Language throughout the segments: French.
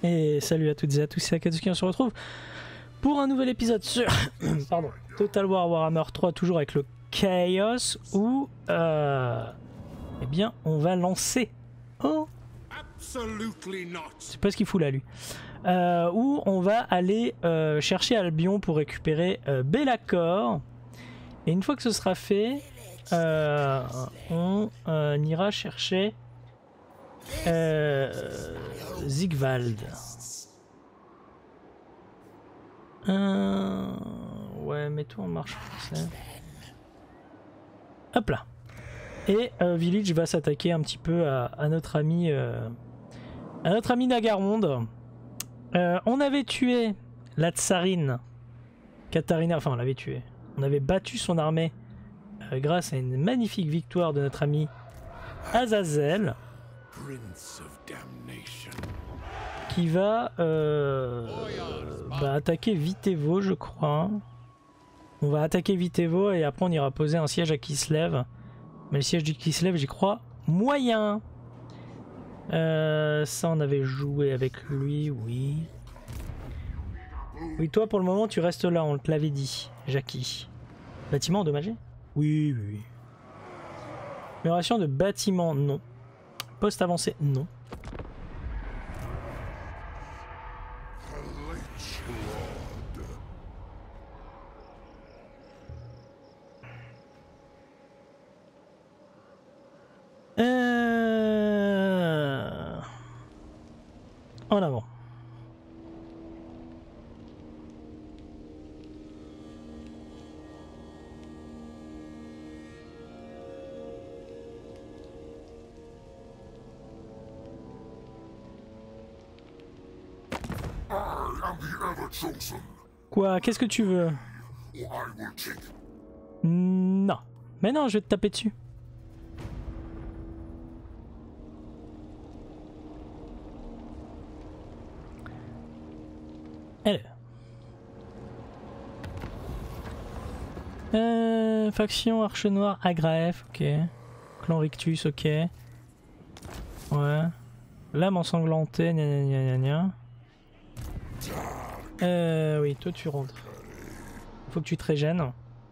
Et salut à toutes et à tous, c'est Akatsuki, on se retrouve pour un nouvel épisode sur pardon, Total War Warhammer 3, toujours avec le Chaos, où eh bien on va lancer... Oh, c'est pas ce qu'il fout là lui. Où on va aller chercher Albion pour récupérer Be'lakor. Et une fois que ce sera fait, on ira chercher Sigvald. Ouais, mets-toi en marche français. Hop là. Et Village va s'attaquer un petit peu à notre ami Nagaronde. On avait tué la tsarine Katarina, enfin on l'avait tué. On avait battu son armée grâce à une magnifique victoire de notre ami Azazel, qui va attaquer Vitevo, je crois. On va attaquer Vitevo et après on ira poser un siège à Kislev. Mais le siège du Kislev, j'y crois moyen. Ça on avait joué avec lui, oui. Oui, toi pour le moment tu restes là, on te l'avait dit, Jackie. Bâtiment endommagé? Oui, oui. Amélioration de bâtiment, non. Poste avancé, non. En avant. Quoi? Qu'est-ce que tu veux? Non. Mais non, je vais te taper dessus. Elle. Faction Arche Noire Agraef, ok. Clan Rictus, ok. Ouais. Lame ensanglantée, gna gna gna gna. Oui, toi tu rentres. Faut que tu te régènes.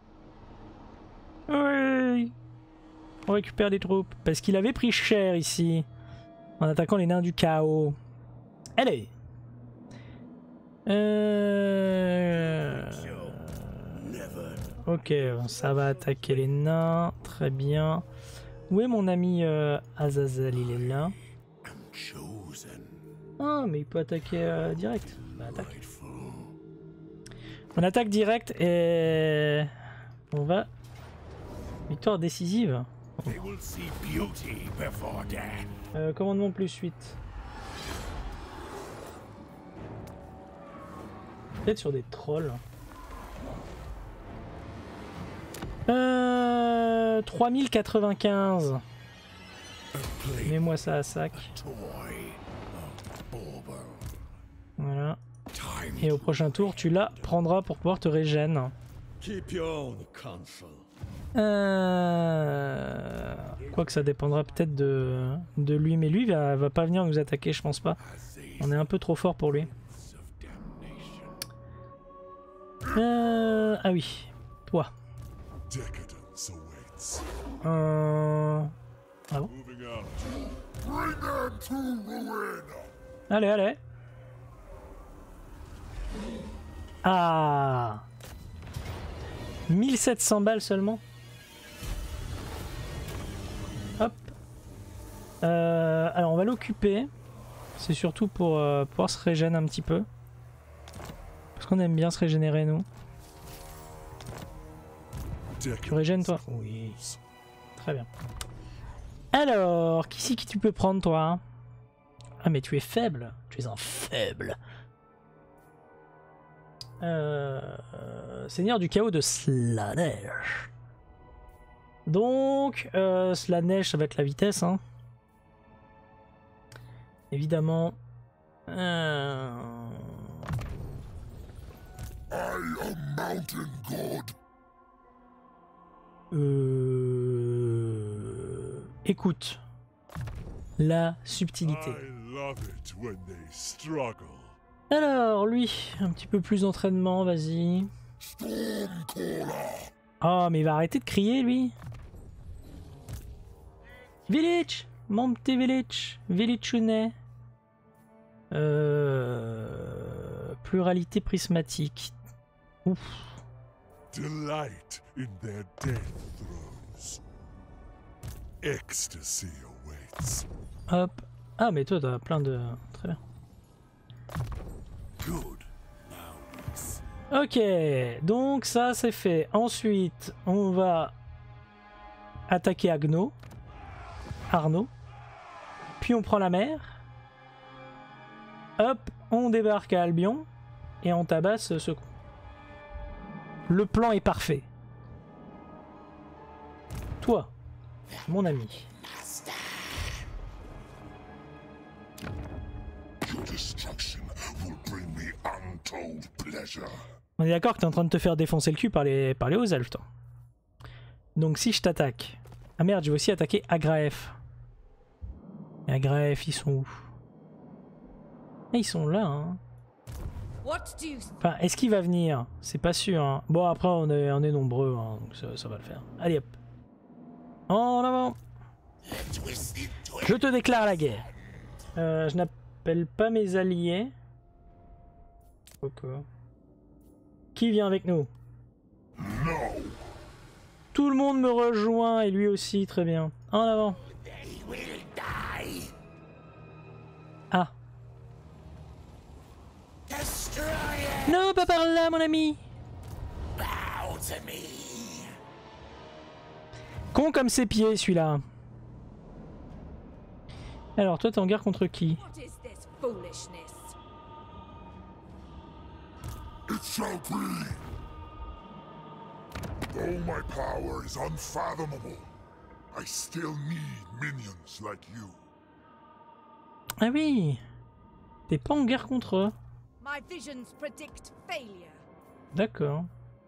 Oui. On récupère des troupes. Parce qu'il avait pris cher ici. En attaquant les nains du chaos. Allez. Ok, ça va attaquer les nains. Très bien. Où est mon ami Azazel? Il est là. Ah, mais il peut attaquer direct. Bah, attaque. On attaque direct et on va... Victoire décisive. Commandement plus 8. Peut-être sur des trolls. 3095. Mets-moi ça à sac. Voilà. Et au prochain tour, tu la prendras pour pouvoir te régène. Quoique ça dépendra peut-être de lui. Mais lui va pas venir nous attaquer, je pense pas. On est un peu trop fort pour lui. Ah oui. Toi. Ah bon? Allez, allez. Ah, 1700 balles seulement. Hop. Alors on va l'occuper. C'est surtout pour pouvoir se régénérer un petit peu. Parce qu'on aime bien se régénérer nous. Tu régènes toi? Oui. Très bien. Alors, qui c'est qui tu peux prendre toi? Ah mais tu es faible. Tu es un faible. Seigneur du chaos de Slaanesh. Donc, Slaanesh, ça va être la vitesse, hein. Évidemment. I am mountain god. Écoute. La subtilité. love it when they struggle. Alors, lui, un petit peu plus d'entraînement, vas-y. Oh, mais il va arrêter de crier, lui. Village, mon petit village. Village. Pluralité prismatique. Ouf. Delight in their death throes. Ecstasy awaits. Hop. Ah, mais toi, t'as plein de... Très bien. Good. Ok, donc ça c'est fait. Ensuite, on va attaquer Arnaud. Puis on prend la mer. Hop, on débarque à Albion. Et on tabasse ce con. Le plan est parfait. Toi, mon ami. On est d'accord que tu es en train de te faire défoncer le cul par les hauts elfes, toi. Donc si je t'attaque... Ah merde, je vais aussi attaquer Agraef. Et Agraef, ils sont où? Ah, ils sont là, hein. Enfin, est-ce qu'il va venir? C'est pas sûr, hein. Bon, après, on est nombreux, hein, donc ça va le faire. Allez, hop. En avant. Je te déclare la guerre. Je n'appelle pas mes alliés. Ok. Qui vient avec nous? Tout le monde me rejoint et lui aussi, très bien. En avant. Ah. Non, pas par là, mon ami. Con comme ses pieds, celui-là. Alors, toi, t'es en guerre contre qui? It shall be. Though my power is unfathomable, I still need minions like you. Ah oui. T'es pas en guerre contre eux. D'accord.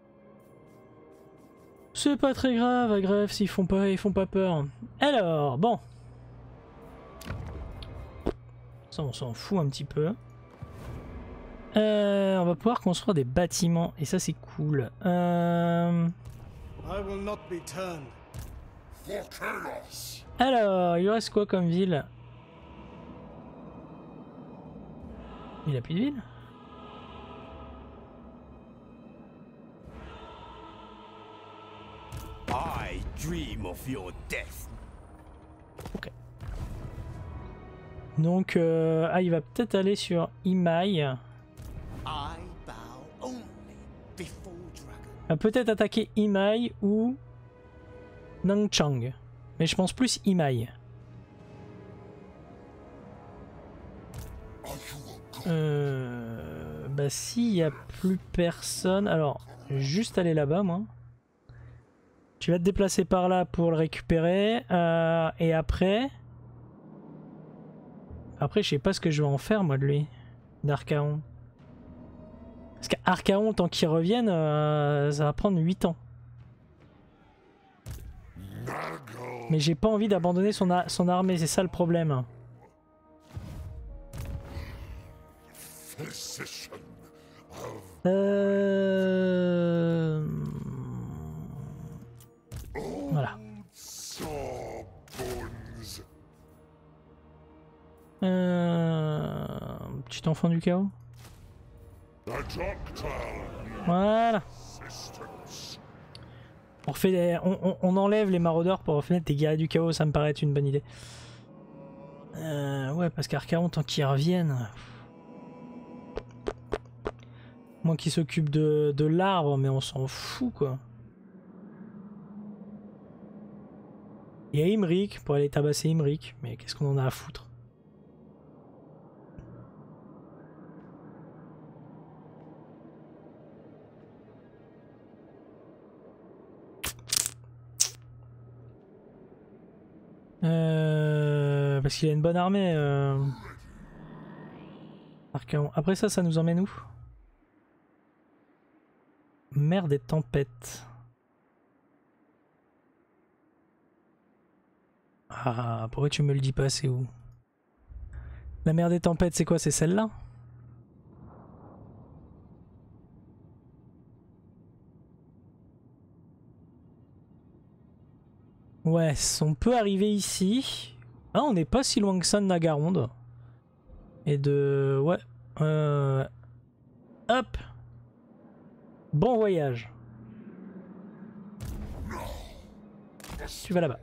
C'est pas très grave, Agref, s'ils font pas peur. Alors, bon. Ça, on s'en fout un petit peu. On va pouvoir construire des bâtiments et ça c'est cool. Alors, il reste quoi comme ville? Il a plus de ville? I dream of your death. Ok. Donc, il va peut-être aller sur Imai. Peut-être attaquer Imai ou Nangchang. Mais je pense plus Imai. Bah s'il n'y a plus personne... Alors, juste aller là-bas, moi. Tu vas te déplacer par là pour le récupérer. Et après... Après, je sais pas ce que je vais en faire, moi, de lui. D'Archaon. Parce qu'Archaon, tant qu'il revienne, ça va prendre 8 ans. Mais j'ai pas envie d'abandonner son armée, c'est ça le problème. Voilà. Petit enfant du chaos. Voilà. On enlève les maraudeurs pour refaire des guerriers du chaos, ça me paraît être une bonne idée. Ouais, parce qu'Archaon, tant qu'ils reviennent... Moi qui s'occupe de l'arbre, mais on s'en fout quoi. Il y a Imric pour aller tabasser Imric, mais qu'est-ce qu'on en a à foutre? Parce qu'il a une bonne armée. Archaon. Après ça, ça nous emmène où? Mer des tempêtes. Ah, pourquoi tu me le dis pas, c'est où? La mer des tempêtes, c'est quoi? C'est celle-là? Ouais, on peut arriver ici. Ah, on n'est pas si loin que ça de Nagaronde. Et de... Ouais. Hop. Bon voyage. Tu vas là-bas.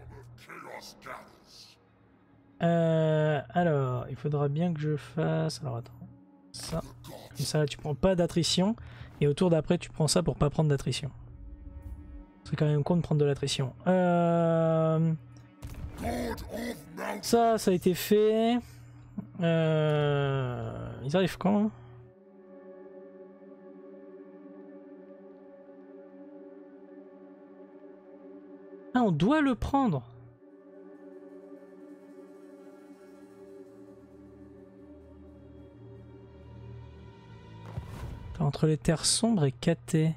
Alors, il faudra bien que je fasse... Alors attends. Ça. Et ça, tu prends pas d'attrition. Et au tour d'après, tu prends ça pour pas prendre d'attrition. C'est quand même con de prendre de l'attrition. Ça a été fait. Ils arrivent quand? Ah, on doit le prendre. Entre les terres sombres et KT.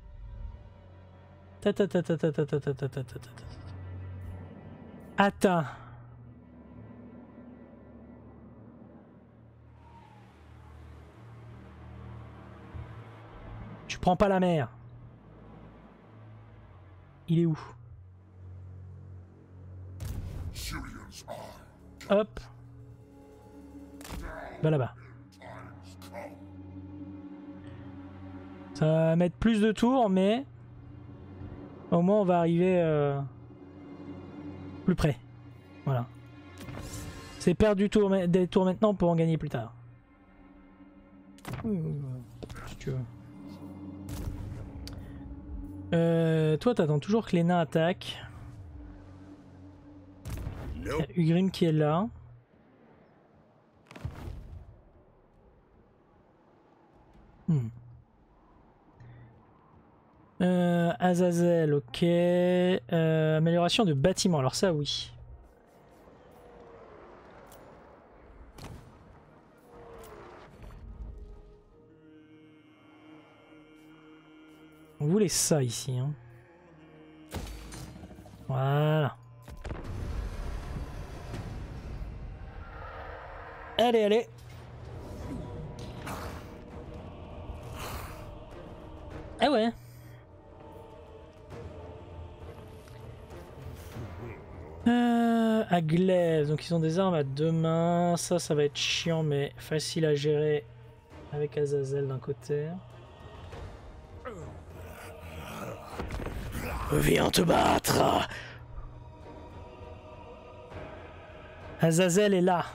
Attends. Tu prends pas la mer. Il est où? Hop. Va là-bas. Ça va mettre plus de tours, mais au moins on va arriver plus près. Voilà. C'est perdre des tours maintenant pour en gagner plus tard. Si tu veux. Toi, t'attends toujours que les nains attaquent. Il y a Ugrim qui est là. Azazel, ok. Amélioration de bâtiment, alors ça oui. On voulait ça ici. Hein. Voilà. Allez, allez. Ah ouais. À glaive, donc ils ont des armes à deux mains. Ça va être chiant, mais facile à gérer avec Azazel d'un côté. Viens te battre. Azazel est là.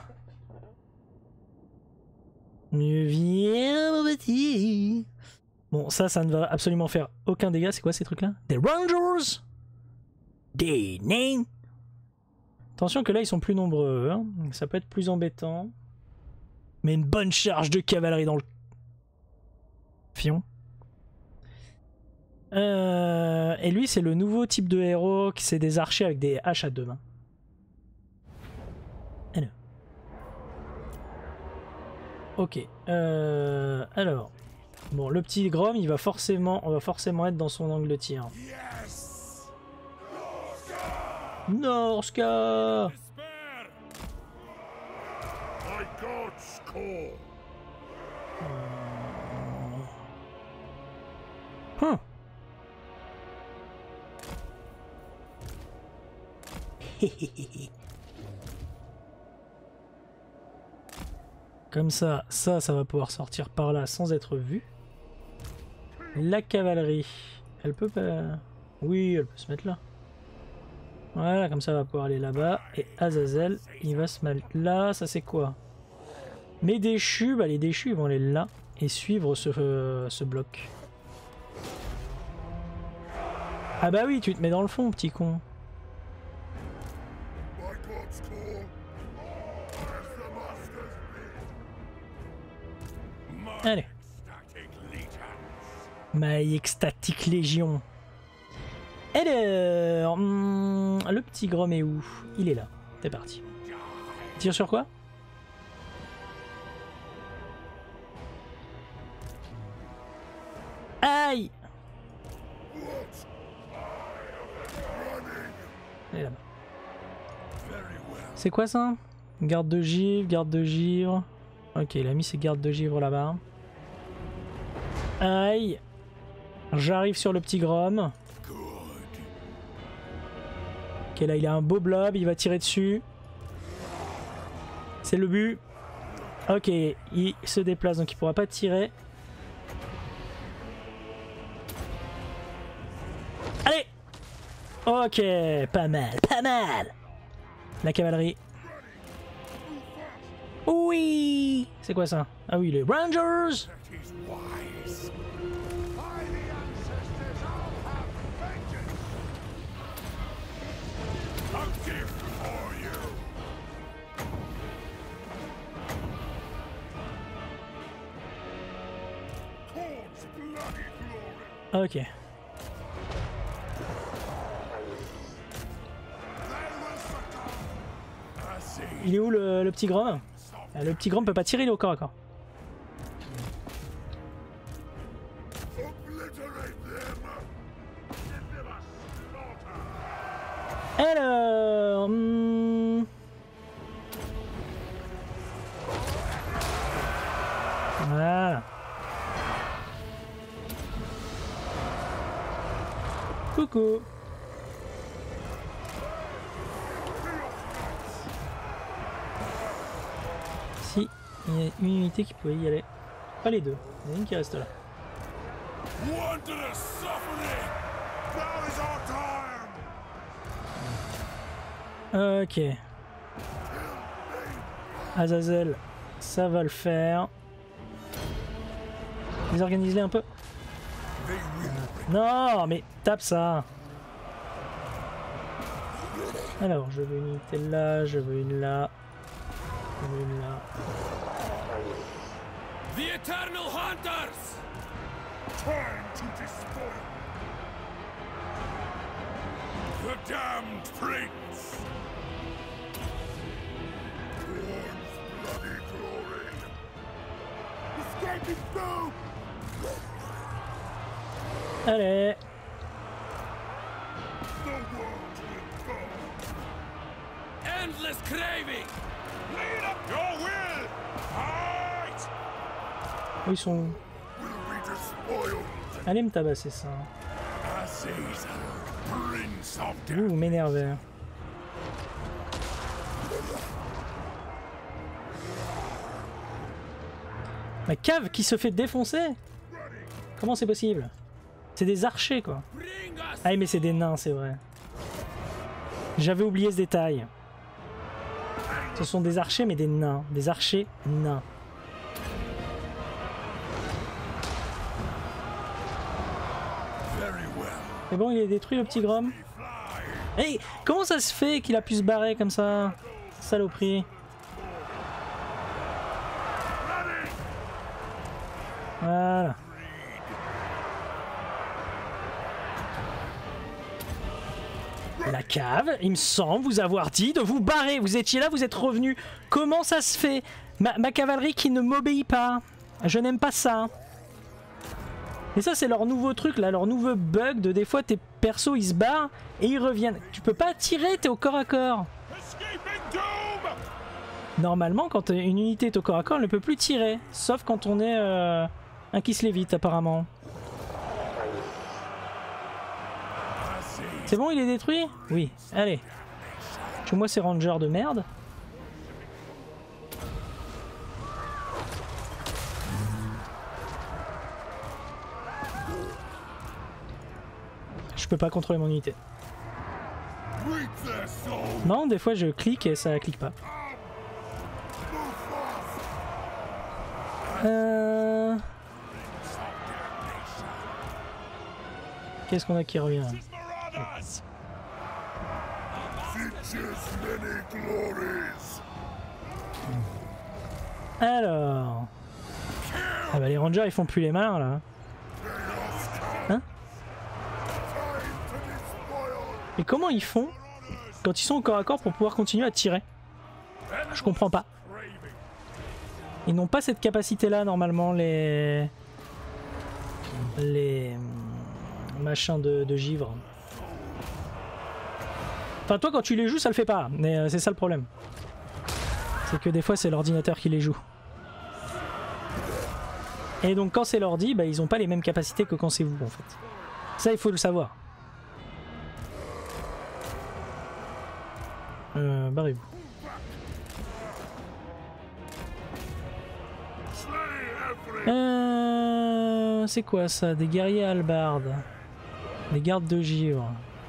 Viens mon petit. Bon, ça ne va absolument faire aucun dégât. C'est quoi ces trucs-là? Des Rangers? Des nains? Attention que là ils sont plus nombreux, hein. Ça peut être plus embêtant. Mais une bonne charge de cavalerie dans le fion. Et lui c'est le nouveau type de héros qui c'est des archers avec des haches à deux mains. Alors. Ok. Alors. Bon, le petit Grom, on va forcément être dans son angle de tir. Norska. Comme ça va pouvoir sortir par là sans être vu. La cavalerie, elle peut pas... Oui, elle peut se mettre là. Voilà, comme ça, elle va pouvoir aller là-bas. Et Azazel, il va se mettre là. Ça, c'est quoi? Mais déchus, bah les déchus, ils vont aller là et suivre ce bloc. Ah bah oui, tu te mets dans le fond, petit con. Allez. My Ecstatic Légion. Alors, le petit Grom est où? Il est là. C'est parti. Tire sur quoi? Aïe! Elle est là-bas. C'est quoi ça? Garde de givre, garde de givre. Ok, il a mis ses gardes de givre là-bas. Aïe. J'arrive sur le petit Grom. Ok, là il a un beau blob, il va tirer dessus. C'est le but. Ok, il se déplace donc il pourra pas tirer. Allez. Ok, pas mal, pas mal. La cavalerie. Oui. C'est quoi ça? Ah oui, les Rangers. Ok. Il est où le petit Grom? Le petit Grom peut pas tirer, il est au corps à corps. Alors... Voilà. Coucou. Si, il y a une unité qui pouvait y aller. Pas les deux, il y en a une qui reste là. Ok. Azazel, ça va le faire. Désorganise-les un peu. Non, mais tape ça. Alors, je veux une unité là, je veux une là. Je veux une là. The Eternal Hunters! Time to despoil. The damned prince. Gorn's bloody glory. Escaping doom. Allez. The world will go. Endless craving! Lead up your will. Fight. Où ils sont? Will be despoiled. Allez me tabasser ça. Azazel, prince of death. Vous m'énervez. Ma cave qui se fait défoncer? Comment c'est possible? C'est des archers quoi. Bring us! Ah mais c'est des nains, c'est vrai. J'avais oublié ce détail. Ce sont des archers mais des nains. Des archers nains. Very well. Mais bon, il est détruit le petit Grom. Hey, comment ça se fait qu'il a pu se barrer comme ça? Saloperie. Voilà. La cave, il me semble vous avoir dit de vous barrer. Vous étiez là, vous êtes revenu. Comment ça se fait? Ma cavalerie qui ne m'obéit pas. Je n'aime pas ça. Et ça, c'est leur nouveau truc là, leur nouveau bug de des fois tes persos ils se barrent et ils reviennent. Tu peux pas tirer, t'es au corps à corps. Normalement, quand une unité est au corps à corps, elle ne peut plus tirer. Sauf quand on est un qui se lévite apparemment. C'est bon, il est détruit? Oui, allez. Tue-moi ces rangers de merde. Je peux pas contrôler mon unité. Non, des fois je clique et ça clique pas. Qu'est-ce qu'on a qui revient? Alors... Ah bah les rangers ils font plus les malins là. Hein? Et comment ils font quand ils sont au corps à corps pour pouvoir continuer à tirer? Je comprends pas. Ils n'ont pas cette capacité là normalement les machins de givre. Enfin toi quand tu les joues ça le fait pas, mais c'est ça le problème. C'est que des fois c'est l'ordinateur qui les joue. Et donc quand c'est l'ordi, bah, ils ont pas les mêmes capacités que quand c'est vous en fait. Ça il faut le savoir. Barrez-vous. C'est quoi ça? Des guerriers halbardes. Des gardes de givre.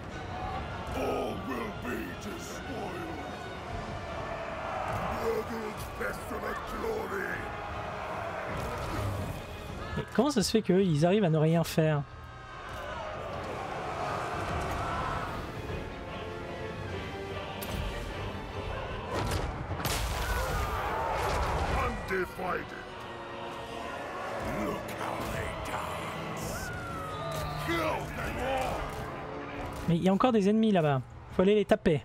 Et comment ça se fait qu'eux, ils arrivent à ne rien faire? Mais il y a encore des ennemis là-bas. Faut aller les taper.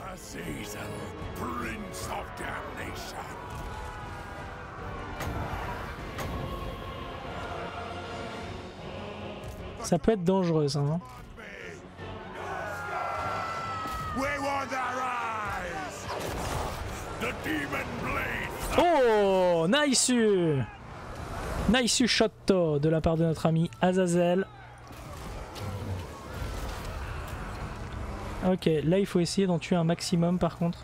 Ça peut être dangereux, ça, hein. Oh, nice! Nice shot de la part de notre ami Azazel. Ok, là il faut essayer d'en tuer un maximum par contre.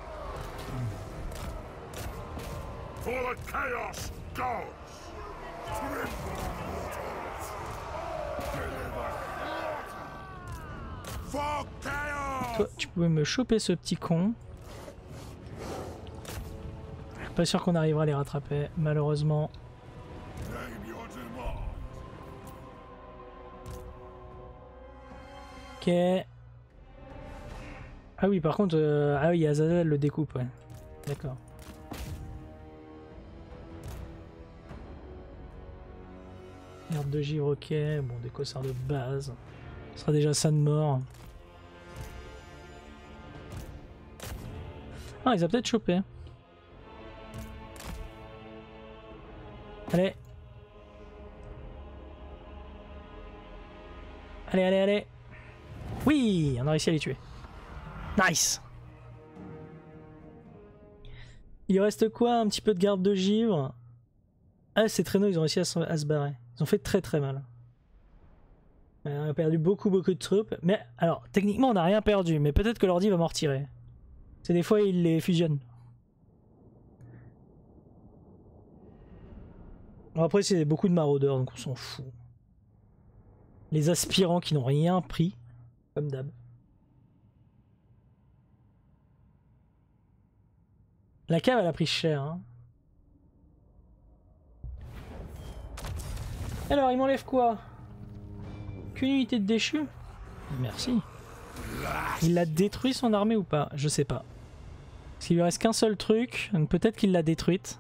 Toi, tu pouvais me choper ce petit con. Pas sûr qu'on arrivera à les rattraper, malheureusement. Ok. Ah oui, par contre, ah oui, Azazel le découpe, ouais. D'accord. Garde de givre, ok. Bon, des cossards de base. Ce sera déjà ça de mort. Ah, ils ont peut-être chopé. Allez. Allez, allez, allez. Oui, on a réussi à les tuer. Nice. Il reste quoi? Un petit peu de garde de givre. Ah, ces traîneaux, ils ont réussi à se barrer. Ils ont fait très très mal. On a perdu beaucoup de troupes. Mais alors, techniquement, on n'a rien perdu. Mais peut-être que l'ordi va m'en retirer. C'est des fois, il les fusionne. Bon, après, c'est beaucoup de maraudeurs, donc on s'en fout. Les aspirants qui n'ont rien pris. Comme d'hab. La cave, elle a pris cher. Hein. Alors, il m'enlève quoi? Qu'une unité de déchu? Merci. Il a détruit son armée ou pas? Je sais pas. Parce qu'il lui reste qu'un seul truc, donc peut-être qu'il l'a détruite.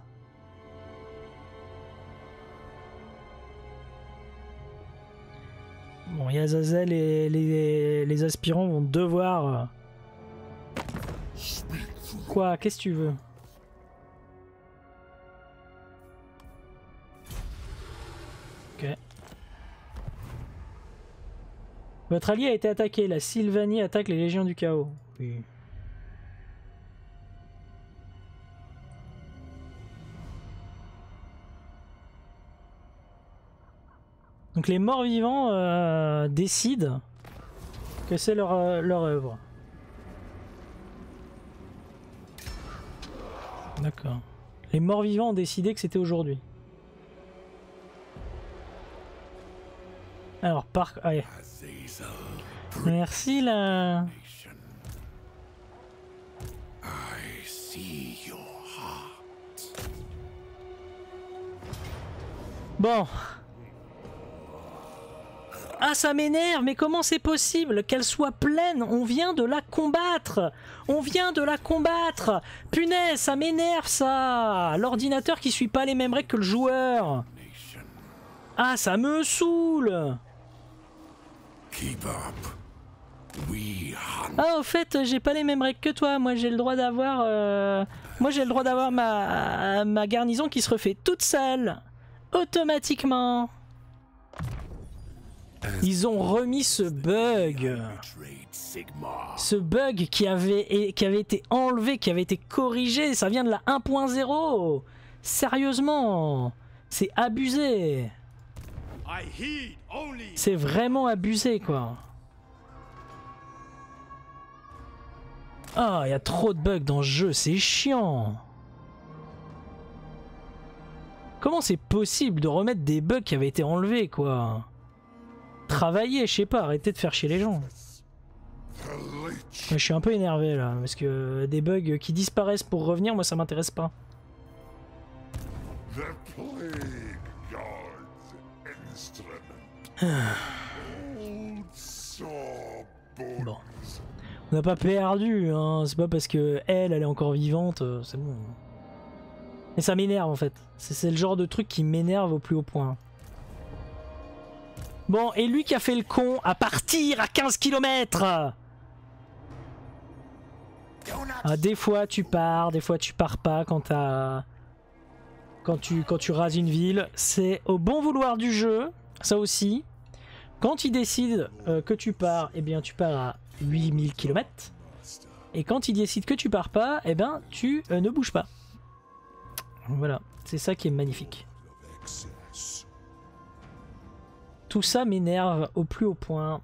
Bon, Azazel et les aspirants vont devoir... Quoi? Qu'est-ce que tu veux? Ok. Votre allié a été attaqué. La Sylvanie attaque les légions du chaos. Oui. Donc les morts vivants décident que c'est leur œuvre. D'accord. Les morts vivants ont décidé que c'était aujourd'hui. Alors, allez. Merci là. Bon. Ah, ça m'énerve, mais comment c'est possible qu'elle soit pleine? On vient de la combattre. On vient de la combattre. Punaise, ça m'énerve ça. L'ordinateur qui suit pas les mêmes règles que le joueur. Ah, ça me saoule. Ah, au fait, j'ai pas les mêmes règles que toi. Moi, j'ai le droit d'avoir... Moi, j'ai le droit d'avoir ma garnison qui se refait toute seule. Automatiquement. Ils ont remis ce bug. Ce bug qui avait été enlevé, qui avait été corrigé. Ça vient de la 1.0. Sérieusement. C'est abusé. C'est vraiment abusé, quoi. Ah, il y a trop de bugs dans ce jeu, c'est chiant. Comment c'est possible de remettre des bugs qui avaient été enlevés, quoi? Travailler, je sais pas, arrêtez de faire chier les gens. Je suis un peu énervé là, parce que des bugs qui disparaissent pour revenir, moi ça m'intéresse pas. Bon. On n'a pas perdu, hein. C'est pas parce que elle est encore vivante, c'est bon. Mais ça m'énerve en fait. C'est le genre de truc qui m'énerve au plus haut point. Bon, et lui qui a fait le con à partir à 15 km. Ah, des fois tu pars, des fois tu pars pas quand tu rases une ville. C'est au bon vouloir du jeu, ça aussi. Quand il décide que tu pars, eh bien tu pars à 8000 km. Et quand il décide que tu pars pas, eh ben tu ne bouges pas. Voilà, c'est ça qui est magnifique. Tout ça m'énerve au plus haut point.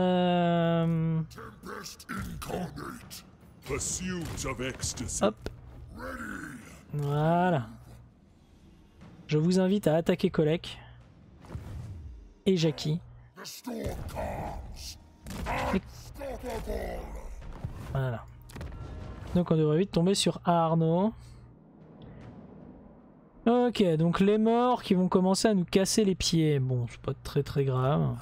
Hop. Voilà. Je vous invite à attaquer Kolek et Jackie. Voilà. Donc on devrait vite tomber sur Arnaud. Ok, donc les morts qui vont commencer à nous casser les pieds. Bon, c'est pas très très grave.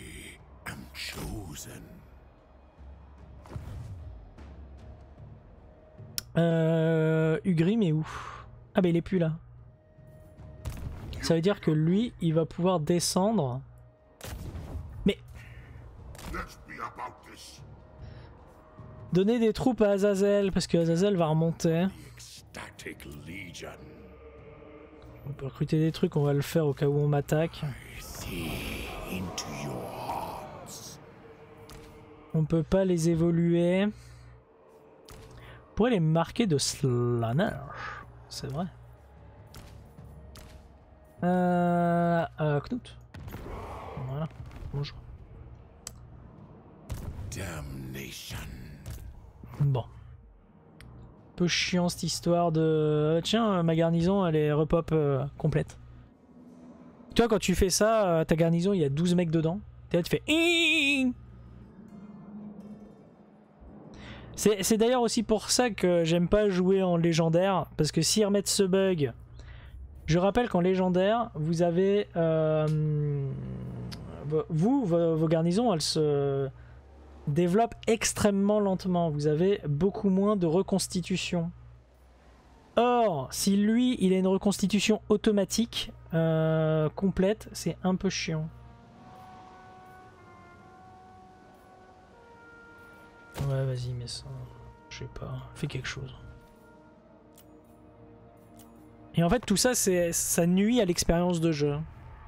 Ugrim est où? Ah bah il est plus là. Ça veut dire que lui, il va pouvoir descendre. Mais... Donner des troupes à Azazel, parce que Azazel va remonter. On peut recruter des trucs, on va le faire au cas où on m'attaque. On peut pas les évoluer. On pourrait les marquer de Slaner. C'est vrai. Knut. Voilà. Bonjour. Bon. Peu chiant cette histoire de... Tiens, ma garnison, elle est repop complète. Tu vois, quand tu fais ça, ta garnison, il y a 12 mecs dedans. Et là, tu fais... C'est d'ailleurs aussi pour ça que j'aime pas jouer en légendaire. Parce que s'ils remettent ce bug... Je rappelle qu'en légendaire, vous avez... vos garnisons, elles se développent extrêmement lentement. Vous avez beaucoup moins de reconstitution. Or, si lui, il a une reconstitution automatique complète, c'est un peu chiant. Ouais, vas-y, mais ça... Je sais pas, fais quelque chose. Et en fait, tout ça, ça nuit à l'expérience de jeu.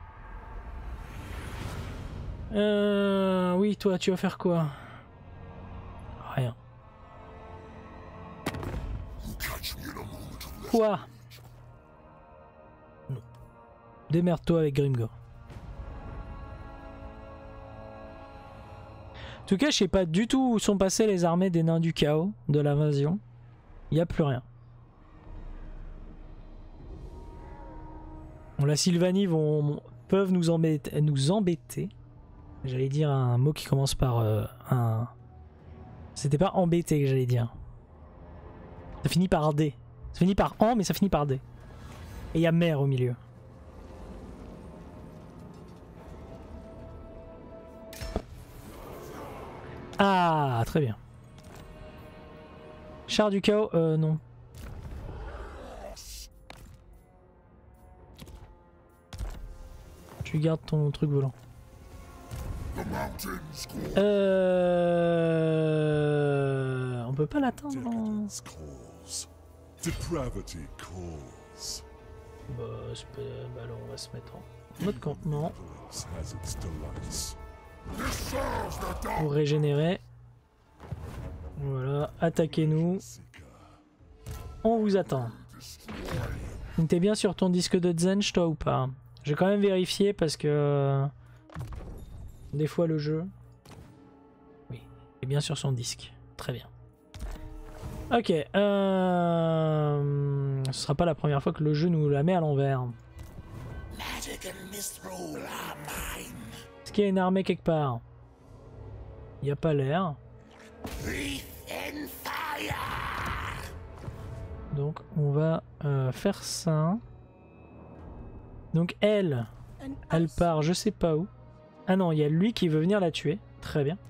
Oui, toi, tu vas faire quoi? Rien. Quoi? Non. Démerde-toi avec Grimgor. En tout cas, je sais pas du tout où sont passées les armées des nains du chaos de l'invasion. Il n'y a plus rien. Bon, la Sylvanie peuvent nous embêter. J'allais dire un mot qui commence par un... C'était pas embêter que j'allais dire. Ça finit par D. Ça finit par en, mais ça finit par D. Et il y a mer au milieu. Ah, très bien. Char du chaos, non. Tu gardes ton truc volant. On peut pas l'atteindre. Bah, alors on va se mettre en mode campement. pour régénérer. Voilà, attaquez-nous. On vous attend. Donc t'es bien sur ton disque de Zench toi ou pas? Je vais quand même vérifier parce que des fois le jeu... Oui, il est bien sur son disque. Très bien. Ok, ce sera pas la première fois que le jeu nous la met à l'envers. Est-ce qu'il y a une armée quelque part? Il n'y a pas l'air. Donc on va faire ça. Donc elle part je sais pas où. Ah non, il y a lui qui veut venir la tuer. Très bien.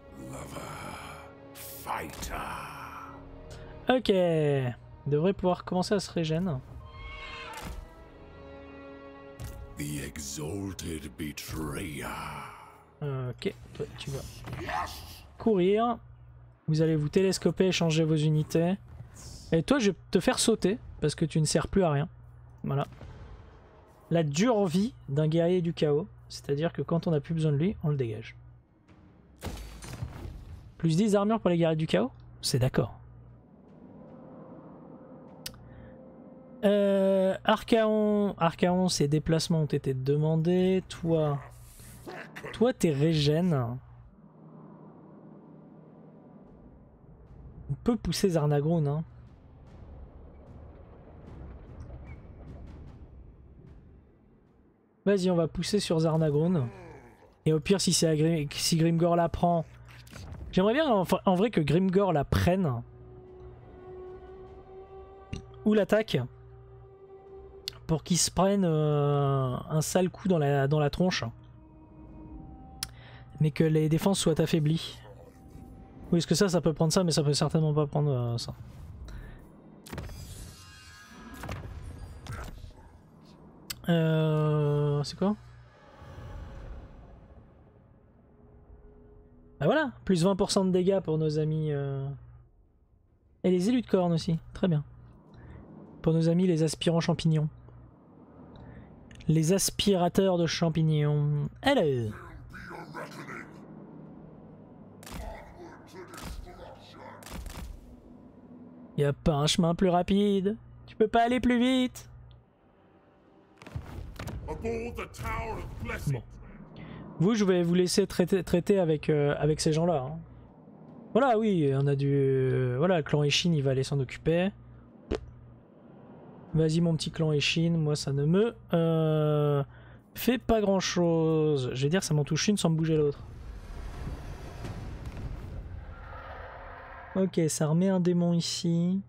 Ok. Il devrait pouvoir commencer à se régénérer. Ok, toi tu vas courir. Vous allez vous télescoper, échanger vos unités. Et toi je vais te faire sauter parce que tu ne sers plus à rien. Voilà. La dure vie d'un guerrier du chaos. C'est-à-dire que quand on n'a plus besoin de lui, on le dégage. Plus 10 armures pour les guerriers du chaos? C'est d'accord. Archaon, ses déplacements ont été demandés. Toi t'es régène. On peut pousser Zarnagroon, hein. Vas-y, on va pousser sur Zarnagroon. Et au pire, si Grimgor la prend... J'aimerais bien en vrai que Grimgor la prenne. Ou l'attaque. Pour qu'il se prenne un sale coup dans la tronche. Mais que les défenses soient affaiblies. Oui, parce que ça peut prendre ça, mais ça peut certainement pas prendre ça. C'est quoi? Ah voilà, plus 20% de dégâts pour nos amis. Et les élus de corne aussi, très bien. Pour nos amis les aspirants champignons. Les aspirateurs de champignons. Hello. Y a pas un chemin plus rapide? Tu peux pas aller plus vite? Bon. Vous, je vais vous laisser traiter avec ces gens-là. Hein. Voilà, oui, on a du... voilà, le clan Eshin, il va aller s'en occuper. Vas-y, mon petit clan Eshin, moi, ça ne me fait pas grand-chose. Je vais dire, ça m'en touche une sans me bouger l'autre. Ok, ça remet un démon ici.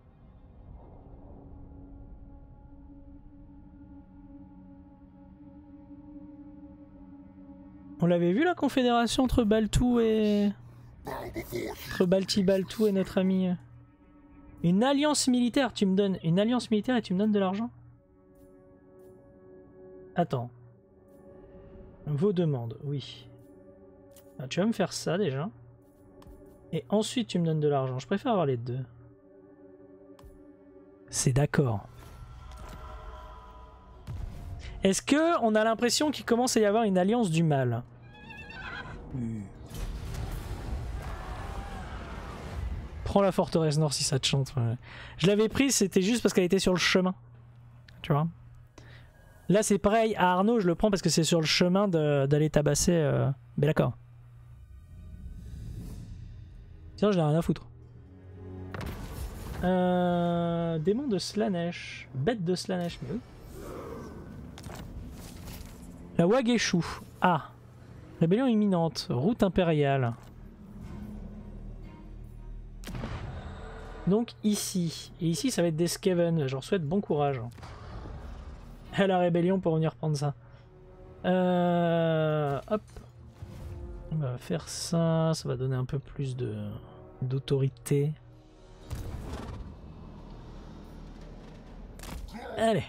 On l'avait vu la confédération entre Baltou et... entre Baltou et notre ami. Une alliance militaire, tu me donnes une alliance militaire et tu me donnes de l'argent? Attends. Vos demandes, oui. Ah, tu vas me faire ça déjà. Et ensuite tu me donnes de l'argent. Je préfère avoir les deux. C'est d'accord. Est-ce que on a l'impression qu'il commence à y avoir une alliance du mal? Prends la forteresse nord si ça te chante. Ouais. Je l'avais prise, c'était juste parce qu'elle était sur le chemin. Tu vois. Là c'est pareil, à Arnaud je le prends parce que c'est sur le chemin d'aller tabasser... Mais d'accord. Sinon j'en ai rien à foutre. Démon de Slaanesh. Bête de Slaanesh, mais oui. La Wageshu. Ah. Rébellion imminente. Route impériale. Donc ici. Et ici ça va être des Skaven. Je leur souhaite bon courage. À la rébellion pour venir prendre ça. Hop. On va faire ça. Ça va donner un peu plus d'autorité. Allez.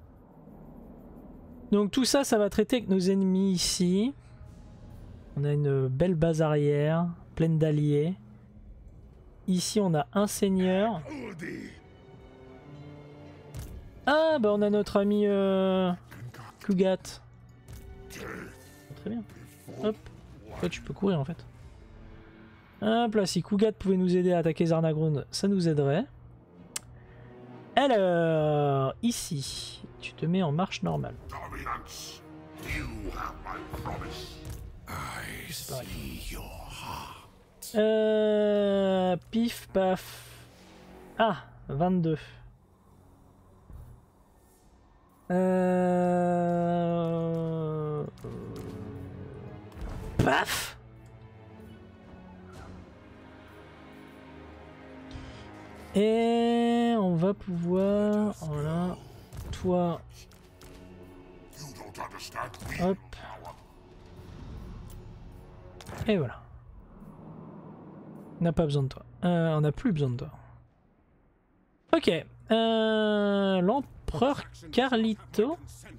Donc tout ça, ça va traiter avec nos ennemis ici. On a une belle base arrière, pleine d'alliés. Ici, on a un seigneur. Ah, bah on a notre ami Kugat. Très bien. Hop. toi tu peux courir en fait. Hop là, si Kugat pouvait nous aider à attaquer Zarnagrund, ça nous aiderait. Alors, ici, tu te mets en marche normale. Dominance, you have my promise. I see your heart. Pif paf. Ah, 22. Paf. Et on va pouvoir, voilà, toi, You don't understand hop, real power. et voilà. On n'a pas besoin de toi. On n'a plus besoin de toi. Ok, l'empereur Carlito.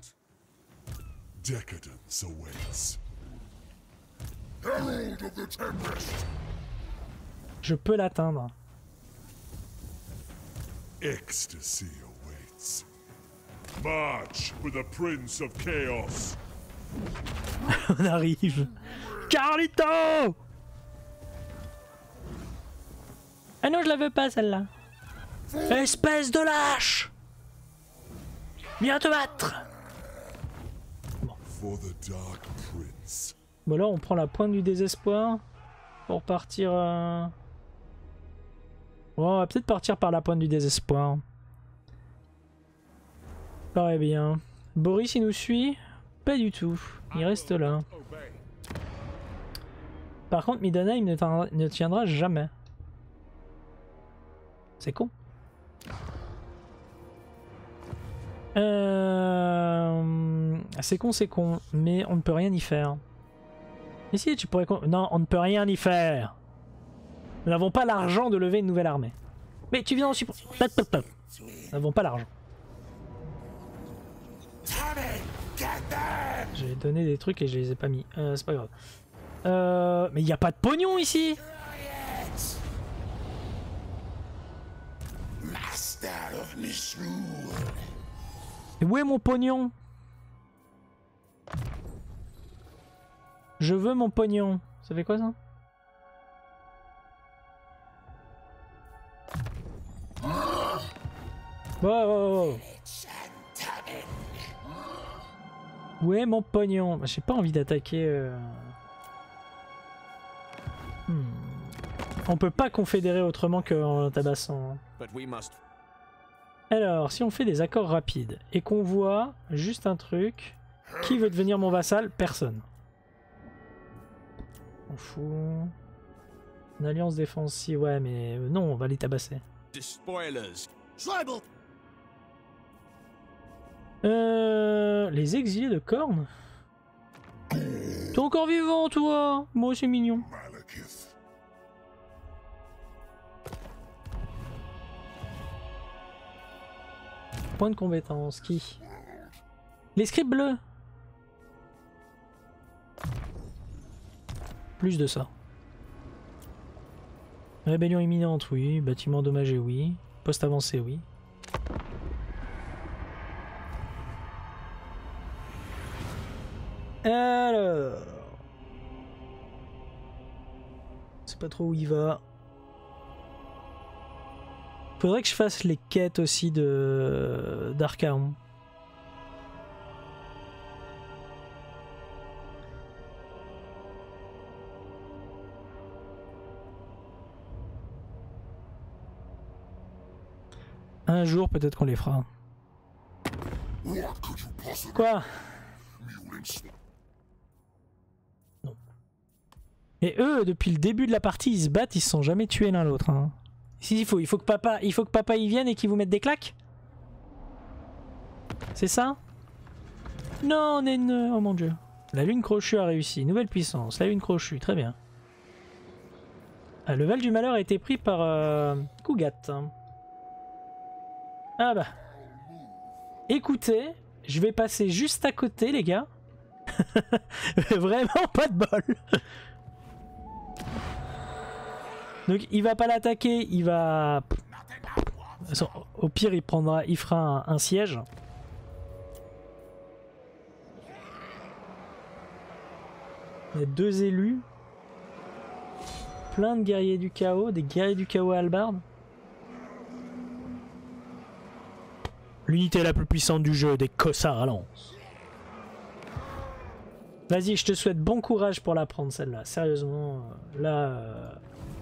Decadence awaits. Herald of the Tempest. Je peux l'atteindre. Ecstasy awaits. March with the Prince of Chaos. On arrive. Carlito! Ah non, je la veux pas celle-là. Espèce de lâche! Viens te battre! For the Dark Prince. Bon là on prend la pointe du désespoir pour partir... Bon, on va peut-être partir par la pointe du désespoir. Paraît bien. Boris il nous suit? Pas du tout. Il reste là. Par contre Middenheim ne tiendra jamais. C'est con. C'est con, mais on ne peut rien y faire. Mais si, tu pourrais... Non, on ne peut rien y faire. Nous n'avons pas l'argent de lever une nouvelle armée. Mais tu viens en support. Nous n'avons pas l'argent. J'ai donné des trucs et je les ai pas mis. C'est pas grave. Mais il n'y a pas de pognon ici. Et où est mon pognon? Je veux mon pognon. Ça fait quoi ça? Wow. Où est mon pognon? J'ai pas envie d'attaquer. On peut pas confédérer autrement qu'en tabassant. Alors, si on fait des accords rapides et qu'on voit juste un truc, qui veut devenir mon vassal? Personne. On fout. Une alliance défensive, ouais, mais non, on va les tabasser. Les exilés de Corne? T'es encore vivant, toi? Moi, c'est mignon. Malekith. Point de compétence, qui? Les scripts bleus. Plus de ça. Rébellion imminente, oui. Bâtiment endommagé, oui. Poste avancé, oui. Alors... C'est pas trop où il va. Faudrait que je fasse les quêtes aussi d'Archaon. Un jour, peut-être qu'on les fera. Quoi? Non. Et eux, depuis le début de la partie, ils se battent, ils se sont jamais tués l'un l'autre. Hein. Si, il faut que papa y vienne et qu'il vous mette des claques. C'est ça? Non, on est une... Oh mon dieu. La lune crochue a réussi. Nouvelle puissance. La lune crochue, très bien. Ah, le Val du Malheur a été pris par Kugat. Ah bah. Écoutez, je vais passer juste à côté, les gars. Vraiment pas de bol. Donc il va pas l'attaquer, il va... Au pire il fera un siège. Il y a deux élus. plein de guerriers du chaos, des guerriers du chaos à hallebarde. L'unité la plus puissante du jeu, des cossards à lance. Vas-y, je te souhaite bon courage pour la prendre celle-là. Sérieusement, là...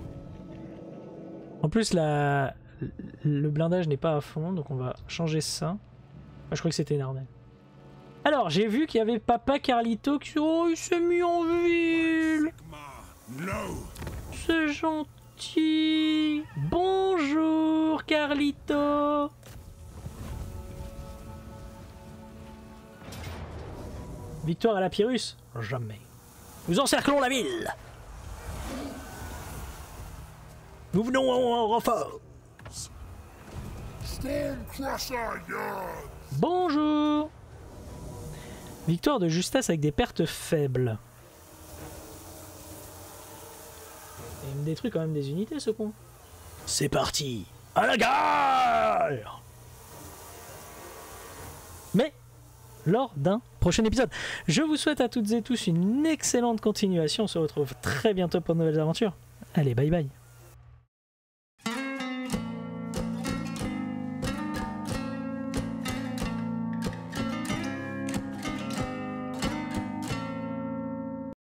En plus, le blindage n'est pas à fond, donc on va changer ça. Ah, je crois que c'était une armée. Alors, j'ai vu qu'il y avait Papa Carlito qui... Oh, il s'est mis en ville. C'est gentil. Bonjour, Carlito. Victoire à la Pyrrhus? Jamais. Nous encerclons la ville. Nous venons en renfort. Stormcrusher Yard! Bonjour. Victoire de justesse avec des pertes faibles. Et il me détruit quand même des unités, ce con. C'est parti. À la guerre. Mais lors d'un prochain épisode. Je vous souhaite à toutes et tous une excellente continuation. On se retrouve très bientôt pour de nouvelles aventures. Allez, bye bye.